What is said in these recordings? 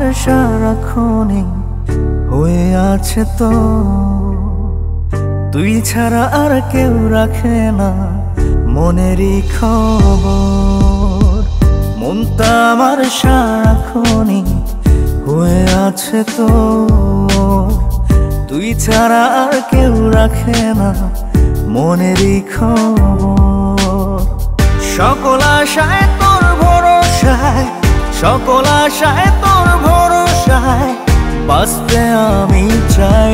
সারাক্ষণই হয়ে আছে তো, তুই ছাড়া আর কেউ রাখে না মনেরই খবর। মনটা আমার সারাক্ষণই হয়ে আছে তো, তুই ছাড়া আর কেউ রাখে না মনেরই খবর। সকল আশায় তোর ভরসায়, সকল আশায় তোর ভরসায় বাঁচতে আমি চাই।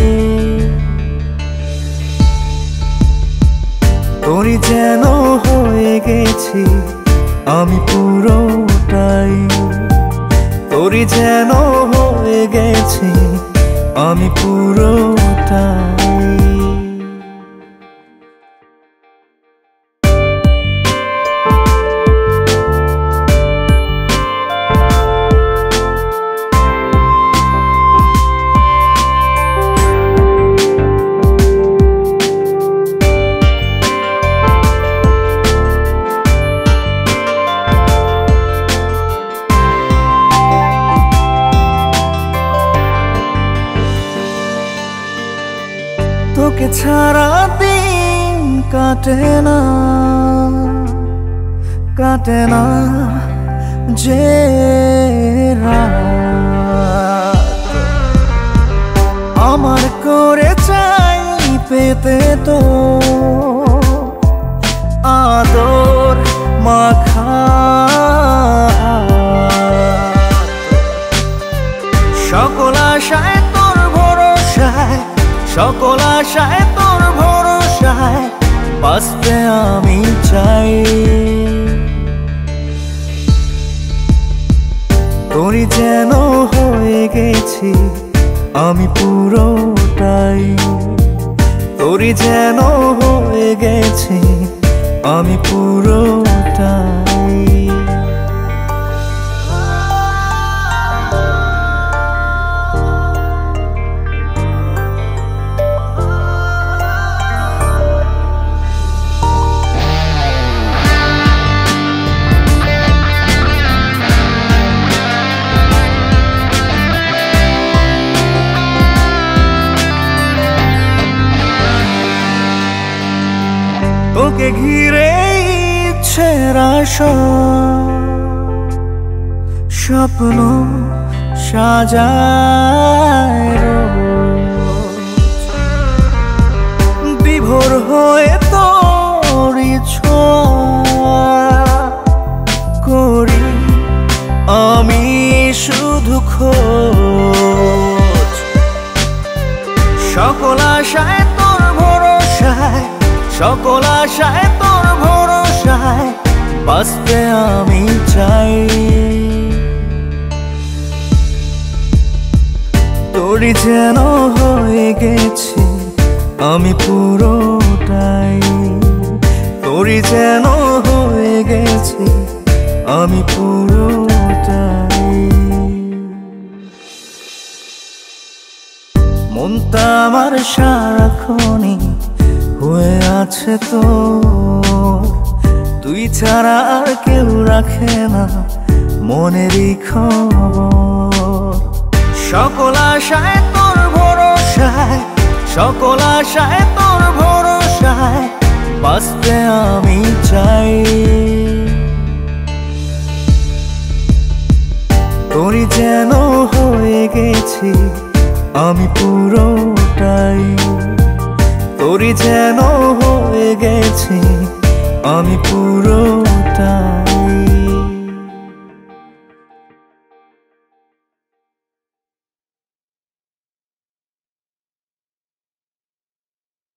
তোরই যেন হয়ে গেছি আমি পুরোটাই, তোরই যেন হয়ে গেছি আমি পুরোটাই। তোকে ছাড়া দিন কাটে না, কাটে না যে রাত। আমার করে চাই পেতে তো আদর মাখা। সকল আশায় তোর ভরসায়, সকল আশায় তোর ভরসায় বাঁচতে আমি চাই। তোরই যেন হয়ে গেছি আমি পুরোটাই, তোরই যেন হয়ে গেছি আমি পুরোটাই। তোকে ঘিরে ইচ্ছের স্বপ্ন সাজায় রোজ, বিভোর হয়ে তোরই ছোঁয়া করি আমি শুধু খোঁজ। সকল আশায় তোর ভরসায়, সকল আশায় তোর ভরসায় বাঁচতে আমি চাই। তোরই যেন হয়ে গেছি আমি পুরোটাই, তোরই যেন হয়ে গেছি আমি পুরোটাই। মনটা আমার সারাক্ষণই হয়ে আছে তো, তুই ছাড়া আর কেউ রাখে না মনেরই খবর। সকল আশায় তোর ভরসায়, সকল আশায় তোর ভরসায় বাঁচতে আমি চাই। তোরই যেন হয়ে গেছি আমি পুরোটাই, তোরই যেন হয়ে গেছি আমি পুরো